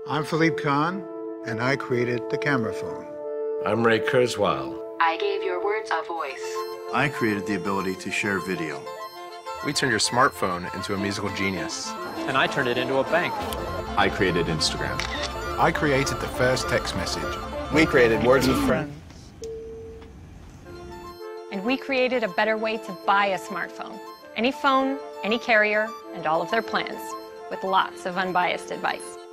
I'm Philippe Kahn, and I created the camera phone. I'm Ray Kurzweil. I gave your words a voice. I created the ability to share video. We turned your smartphone into a musical genius. And I turned it into a bank. I created Instagram. I created the first text message. We created Words with Friends. And we created a better way to buy a smartphone. Any phone, any carrier, and all of their plans, with lots of unbiased advice.